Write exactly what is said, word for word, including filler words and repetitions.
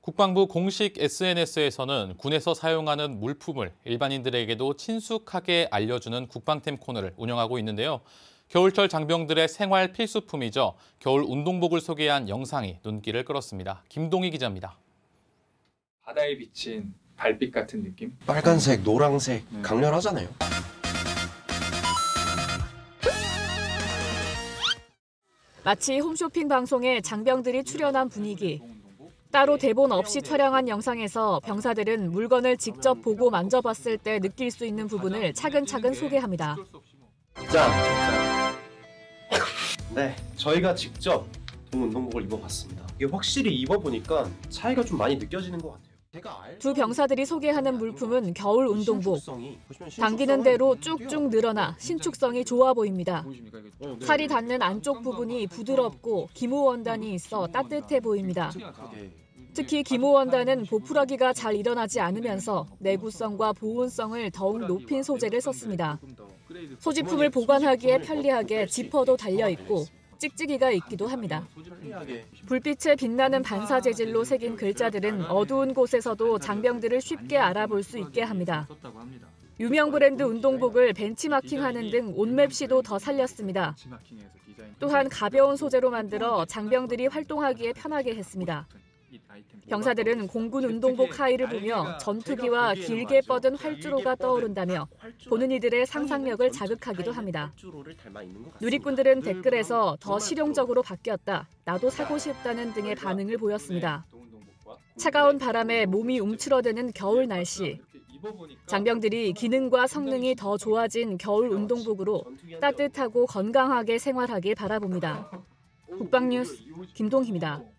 국방부 공식 에스엔에스에서는 군에서 사용하는 물품을 일반인들에게도 친숙하게 알려주는 국방템 코너를 운영하고 있는데요. 겨울철 장병들의 생활 필수품이죠. 겨울 운동복을 소개한 영상이 눈길을 끌었습니다. 김동희 기자입니다. 바다에 비친 달빛 같은 느낌? 빨간색, 노란색 강렬하잖아요. 마치 홈쇼핑 방송에 장병들이 출연한 분위기. 따로 대본 없이 촬영한 영상에서 병사들은 물건을 직접 보고 만져봤을 때 느낄 수 있는 부분을 차근차근 소개합니다. 짠! 네, 저희가 직접 동운동복을 입어봤습니다. 이게 확실히 입어보니까 차이가 좀 많이 느껴지는 것 같아요. 두 병사들이 소개하는 물품은 겨울 운동복. 당기는 대로 쭉쭉 늘어나 신축성이 좋아 보입니다. 살이 닿는 안쪽 부분이 부드럽고 기모원단이 있어 따뜻해 보입니다. 특히 기모원단은 보풀하기가 잘 일어나지 않으면서 내구성과 보온성을 더욱 높인 소재를 썼습니다. 소지품을 보관하기에 편리하게 지퍼도 달려있고 찍찍이가 있기도 합니다. 불빛에 빛나는 반사 재질로 새긴 글자들은 어두운 곳에서도 장병들을 쉽게 알아볼 수 있게 합니다. 유명 브랜드 운동복을 벤치마킹하는 등 옷맵시도 더 살렸습니다. 또한 가벼운 소재로 만들어 장병들이 활동하기에 편하게 했습니다. 병사들은 공군 운동복 하의를 보며 전투기와 길게 뻗은 활주로가 떠오른다며 보는 이들의 상상력을 자극하기도 합니다. 누리꾼들은 댓글에서 더 실용적으로 바뀌었다, 나도 사고 싶다는 등의 반응을 보였습니다. 차가운 바람에 몸이 움츠러드는 겨울 날씨. 장병들이 기능과 성능이 더 좋아진 겨울 운동복으로 따뜻하고 건강하게 생활하길 바라봅니다. 국방뉴스 김동희입니다.